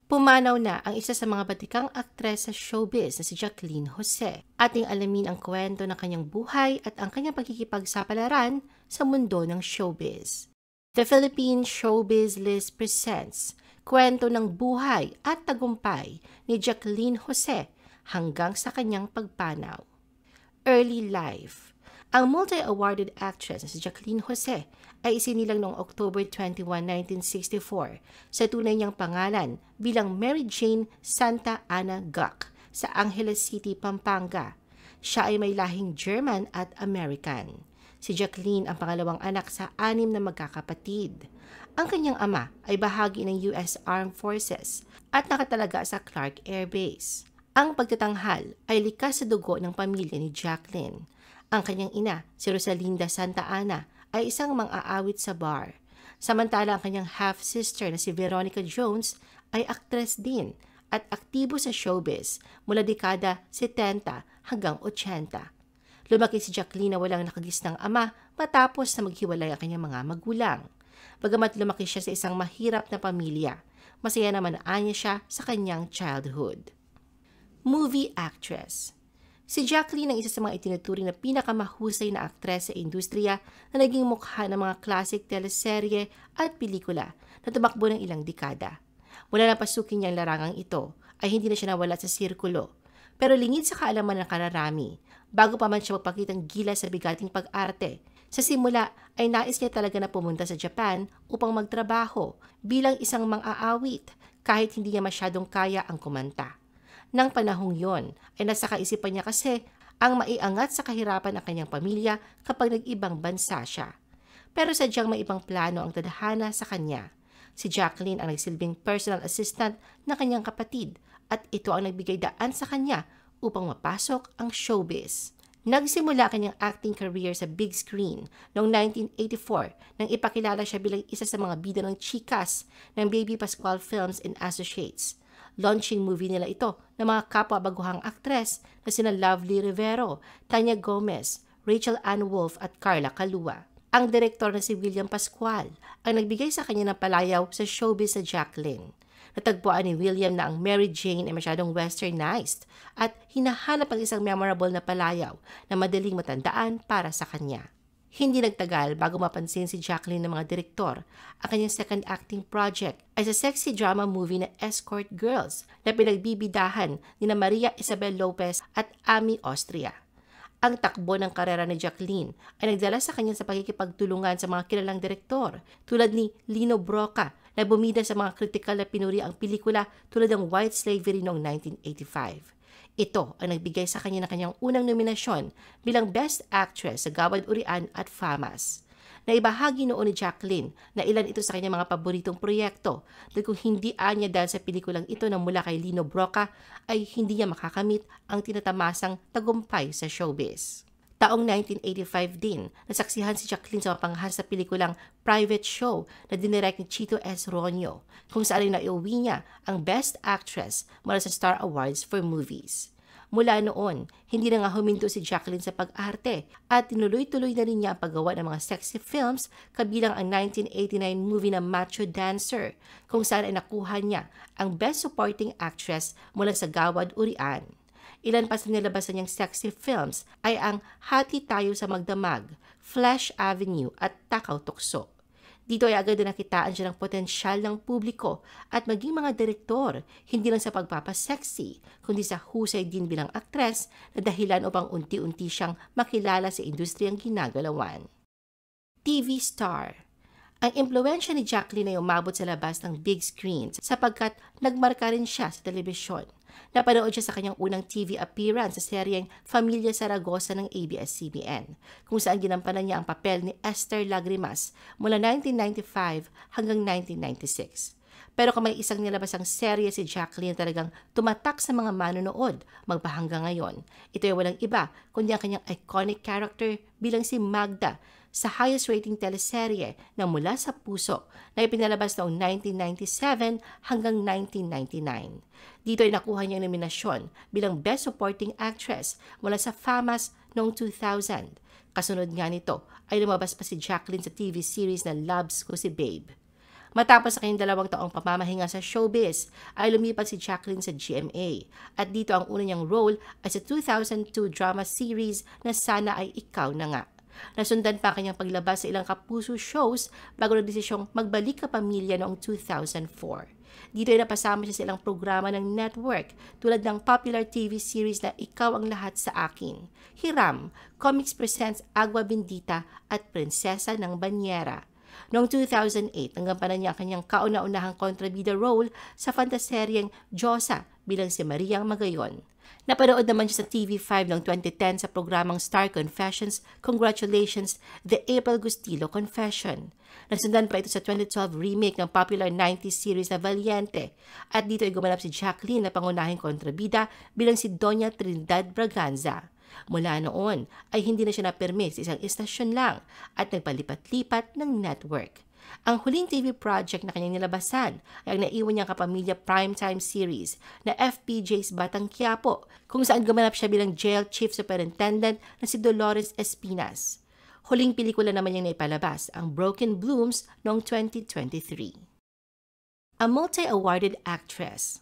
Pumanaw na ang isa sa mga batikang aktres sa showbiz na si Jacqueline Jose. Ating alamin ang kwento ng kanyang buhay at ang kanyang pagkikipagsapalaran sa mundo ng showbiz. The Philippine Showbiz List presents kwento ng buhay at tagumpay ni Jacqueline Jose hanggang sa kanyang pagpanaw. Early life. Ang multi-awarded actress na si Jacqueline Jose ay isinilang noong October 21, 1964 sa tunay niyang pangalan bilang Mary Jane Santa Ana Guk sa Angeles City, Pampanga. Siya ay may lahing German at American. Si Jacqueline ang pangalawang anak sa 6 na magkakapatid. Ang kanyang ama ay bahagi ng US Armed Forces at nakatalaga sa Clark Air Base. Ang pagtatanghal ay likas sa dugo ng pamilya ni Jacqueline. Ang kanyang ina, si Rosalinda Santa Ana, ay isang mang-aawit sa bar. Samantala ang kanyang half-sister na si Veronica Jones ay aktres din at aktibo sa showbiz mula dekada 70 hanggang 80. Lumaki si Jacqueline na walang nakagisnang ama matapos na maghiwalay ang kanyang mga magulang. Bagamat lumaki siya sa isang mahirap na pamilya, masaya naman niya siya sa kanyang childhood. Movie actress. Si Jacqueline ang isa sa mga itinuturing na pinakamahusay na aktres sa industriya na naging mukha ng mga classic teleserye at pelikula na tumakbo ng ilang dekada. Mula na pasukin niyang larangang ito ay hindi na siya nawala sa sirkulo, pero lingid sa kaalaman ng kararami bago pa man siya magpakitang gila sa bigating pag-arte. Sa simula ay nais niya talaga na pumunta sa Japan upang magtrabaho bilang isang mang-aawit kahit hindi niya masyadong kaya ang kumanta. Nang panahong yon ay nasa kaisipan niya kasi ang maiangat sa kahirapan ng kanyang pamilya kapag nag-ibang bansa siya. Pero sadyang may ibang plano ang tadhana sa kanya. Si Jacqueline ang nagsilbing personal assistant ng kanyang kapatid at ito ang nagbigay daan sa kanya upang mapasok ang showbiz. Nagsimula kanyang acting career sa big screen noong 1984 nang ipakilala siya bilang isa sa mga bida ng chikas ng Baby Pascual Films and Associates. Launching movie nila ito ng mga kapwa-baguhang aktres na sina Lovely Rivero, Tanya Gomez, Rachel Ann Wolf at Carla Calua. Ang direktor na si William Pascual ang nagbigay sa kanya ng palayaw sa showbiz sa Jacqueline. Natagpuan ni William na ang Mary Jane ay masyadong westernized at hinahanap ang isang memorable na palayaw na madaling matandaan para sa kanya. Hindi nagtagal bago mapansin si Jacqueline ng mga direktor. Ang kanyang second acting project ay sa sexy drama movie na Escort Girls na pinagbibidahan ni Maria Isabel Lopez at Ami Austria. Ang takbo ng karera ni Jacqueline ay nagdala sa kanya sa pagkikipagtulungan sa mga kilalang direktor tulad ni Lino Broca na bumida sa mga kritikal na pinuri ang pelikula tulad ng White Slavery noong 1985. Ito ang nagbigay sa kanya ng kanyang unang nominasyon bilang Best Actress sa Gawad Urian at FAMAS. Naibahagi noon ni Jacqueline na ilan ito sa kanyang mga paboritong proyekto dahil kung hindi niya dahil sa pelikulang ito na mula kay Lino Broca ay hindi niya makakamit ang tinatamasang tagumpay sa showbiz. Taong 1985 din, nasaksihan si Jacqueline sa mapangahas sa pelikulang Private Show na dinirect ni Chito S. Ronyo, kung saan ay naiuwi niya ang Best Actress mula sa Star Awards for Movies. Mula noon, hindi na nga huminto si Jacqueline sa pag-arte at tinuloy-tuloy na rin niya ang paggawa ng mga sexy films kabilang ang 1989 movie na Macho Dancer, kung saan ay nakuha niya ang Best Supporting Actress mula sa Gawad Urian. Ilan pa sa nilabasan niyang sexy films ay ang Hati Tayo sa Magdamag, Flash Avenue at Takaw Tukso. Dito ay agad na nakitaan siya ng potensyal ng publiko at maging mga direktor, hindi lang sa pagpapasexy, kundi sa husay din bilang aktres na dahilan upang unti-unti siyang makilala sa industriyang ginagalawan. TV star. Ang impluwensya ni Jacqueline ay umabot sa labas ng big screen sapagkat nagmarka rin siya sa telebisyon. Napanood siya sa kanyang unang TV appearance sa seryeng Familia Zaragoza ng ABS-CBN, kung saan ginampanan niya ang papel ni Esther Lagrimas mula 1995 hanggang 1996. Pero kung may isang nilabasang serye si Jacqueline talagang tumatak sa mga manonood magpahanggang ngayon, ito ay walang iba kundi ang kanyang iconic character bilang si Magda sa highest rating teleserye na Mula sa Puso na ipinalabas noong 1997 hanggang 1999. Dito ay nakuha niyang nominasyon bilang Best Supporting Actress mula sa FAMAS noong 2000. Kasunod nga nito ay lumabas pa si Jacqueline sa TV series na Loves Ko Si Babe. Matapos sa kanyang 2 taong pamamahinga sa showbiz, ay lumipat si Jacqueline sa GMA. At dito ang una niyang role ay sa 2002 drama series na Sana Ay Ikaw Na Nga. Nasundan pa kanyang paglabas sa ilang kapuso shows bago nagdesisyong magbalik kapamilya noong 2004. Dito ay napasama siya sa ilang programa ng network tulad ng popular TV series na Ikaw Ang Lahat Sa Akin, Hiram, Comics Presents Agua Bendita at Prinsesa ng Banyera. Noong 2008, nanggampanan niya ang kanyang kauna-unahang kontrabida role sa fantaseryeng Diyosa bilang si Mariang Magayon. Napanood naman siya sa TV5 noong 2010 sa programang Star Confessions, Congratulations, The April Gustilo Confession. Nasundan pa ito sa 2012 remake ng popular 90s series na Valiente. At dito ay gumanap si Jacqueline na pangunahing kontrabida bilang si Doña Trinidad Braganza. Mula noon ay hindi na siya napirmi sa isang istasyon lang at nagpalipat-lipat ng network. Ang huling TV project na kanyang nilabasan ay ang naiwan niyang kapamilya primetime series na FPJ's Batang Quiapo, kung saan gumanap siya bilang Jail Chief Superintendent na si Dolores Espinas. Huling pelikula naman niyang naipalabas, ang Broken Blooms noong 2023. A multi-awarded actress.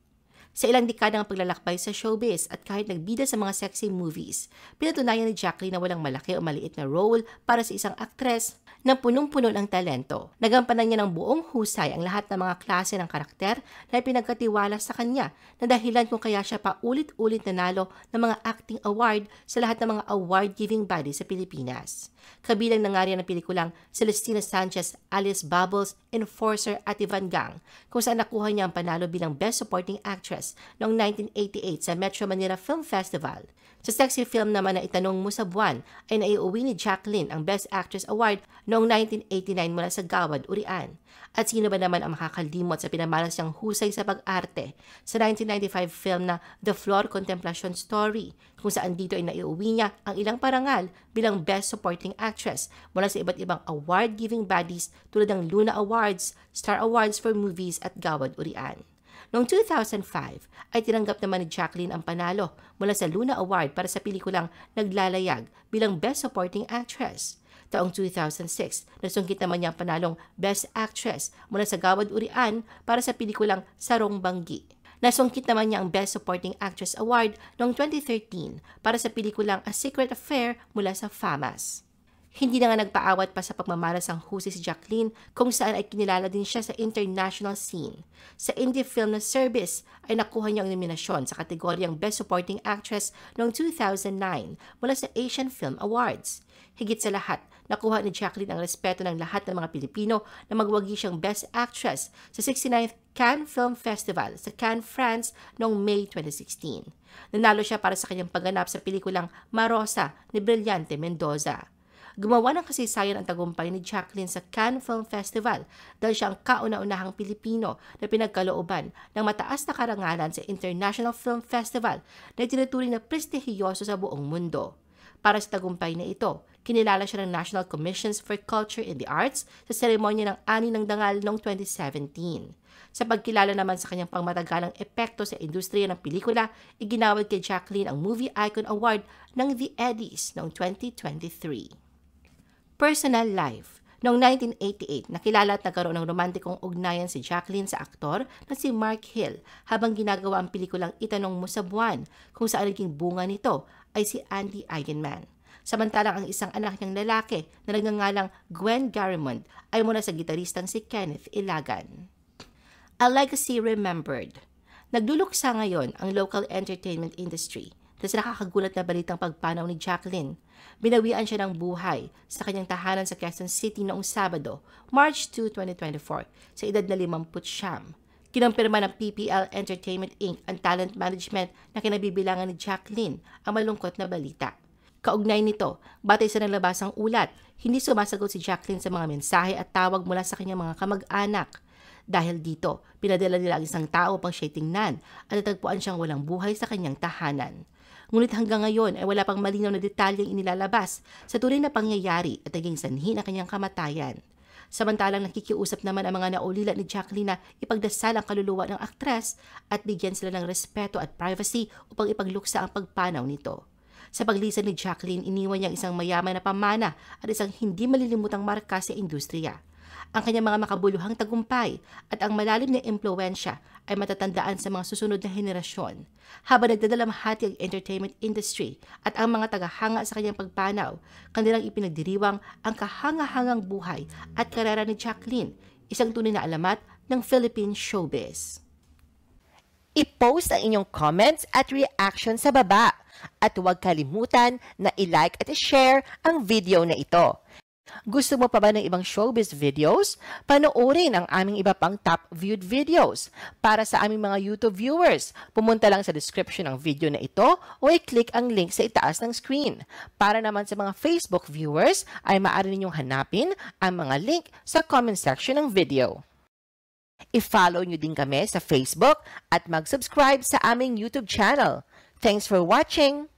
Sa ilang dekada ng paglalakbay sa showbiz at kahit nagbida sa mga sexy movies, pinatunayan ni Jacqueline na walang malaki o maliit na role para sa isang aktres na punong-puno ng talento. Nagampanan niya ng buong husay ang lahat ng mga klase ng karakter na pinagkatiwala sa kanya na dahilan kung kaya siya paulit-ulit nanalo ng mga acting award sa lahat ng mga award-giving body sa Pilipinas. Kabilang na nga rin ang pelikulang Celestina Sanchez alias Bubbles, Enforcer at Ivan Gang, kung saan nakuha niya ang panalo bilang Best Supporting Actress noong 1988 sa Metro Manila Film Festival. Sa sexy film naman na Itanong Mo Sa Buwan ay naiuwi ni Jacqueline ang Best Actress Award noong 1989 mula sa Gawad, Urian. At sino ba naman ang makakalimot sa pinamalas niyang husay sa pag-arte sa 1995 film na The Flor Contemplation Story, kung saan dito ay naiuwi niya ang ilang parangal bilang Best Supporting Actress mula sa iba't ibang award-giving bodies tulad ng Luna Awards, Star Awards for Movies at Gawad, Urian. Noong 2005 ay tinanggap naman ni Jacqueline ang panalo mula sa Luna Award para sa pelikulang Naglalayag bilang Best Supporting Actress. Taong 2006, nasungkit naman niya ang panalong Best Actress mula sa Gawad, Urian para sa pelikulang Sarong Banggi. Nasungkit naman niya ang Best Supporting Actress Award noong 2013 para sa pelikulang A Secret Affair mula sa FAMAS. Hindi na nga nagpaawat pa sa pagmamalas ang husay si Jacqueline kung saan ay kinilala din siya sa international scene. Sa indie film na Service ay nakuha niya ang nominasyon sa kategoryang Best Supporting Actress noong 2009 mula sa Asian Film Awards. Higit sa lahat, nakuha ni Jacqueline ang respeto ng lahat ng mga Pilipino na magwagi siyang Best Actress sa 69th Cannes Film Festival sa Cannes, France noong May 2016. Nanalo siya para sa kanyang pagganap sa pelikulang Marosa ni Brillante Mendoza. Gumawa ng kasaysayan ang tagumpay ni Jacqueline sa Cannes Film Festival dahil siya ang kauna-unahang Pilipino na pinagkalooban ng mataas na karangalan sa International Film Festival na tinuturing na prestihiyoso sa buong mundo. Para sa tagumpay na ito, kinilala siya ng National Commissions for Culture in the Arts sa seremonya ng Ani ng Dangal noong 2017. Sa pagkilala naman sa kanyang pangmatagalang epekto sa industriya ng pelikula, iginawad kay Jacqueline ang Movie Icon Award ng The Eddies noong 2023. Personal life. Noong 1988, nakilala at nagkaroon ng romantikong ugnayan si Jacqueline sa aktor na si Mark Hill habang ginagawa ang pelikulang Itanong Mo Sa Buwan, kung saan naging bunga nito ay si Andy Eigenman. Samantalang ang isang anak niyang lalaki na nagngangalang Gwen Garimond ay mula sa gitaristang si Kenneth Ilagan. A legacy remembered. Nagluluksa ngayon ang local entertainment industry dahil sa nakakagulat na balitang pagpanaw ni Jacqueline. Binawian siya ng buhay sa kanyang tahanan sa Quezon City noong Sabado, March 2, 2024, sa edad na 50. Kinumpirma ng PPL Entertainment Inc. ang talent management na kinabibilangan ni Jacqueline ang malungkot na balita. Kaugnay nito, batay sa nalabasang ulat, hindi sumasagot si Jacqueline sa mga mensahe at tawag mula sa kanyang mga kamag-anak. Dahil dito, pinadala nila ang isang tao upang siya'y tingnan at natagpuan siyang walang buhay sa kanyang tahanan. Ngunit hanggang ngayon ay wala pang malinaw na detalyeng inilalabas sa tunay na pangyayari at naging sanhi ng kanyang kamatayan. Samantalang nakikiusap naman ang mga naulila ni Jacqueline na ipagdasal ang kaluluwa ng aktres at bigyan sila ng respeto at privacy upang ipagluksa ang pagpanaw nito. Sa paglisan ni Jacqueline, iniwan niya isang mayaman na pamana at isang hindi malilimutang marka sa industriya. Ang kanyang mga makabuluhang tagumpay at ang malalim na impluwensya ay matatandaan sa mga susunod na henerasyon. Habang nagdadalamhati ang entertainment industry at ang mga tagahanga sa kanyang pagpanaw, kanilang ipinagdiriwang ang kahanga-hangang buhay at karera ni Jacqueline, isang tunay na alamat ng Philippine showbiz. I-post ang inyong comments at reaction sa baba at huwag kalimutan na i-like at i-share ang video na ito. Gusto mo pa ba ng ibang showbiz videos? Panoorin ang aming iba pang top viewed videos. Para sa aming mga YouTube viewers, pumunta lang sa description ng video na ito o i-click ang link sa itaas ng screen. Para naman sa mga Facebook viewers, ay maaari ninyong hanapin ang mga link sa comment section ng video. I-follow nyo din kami sa Facebook at mag-subscribe sa aming YouTube channel. Thanks for watching!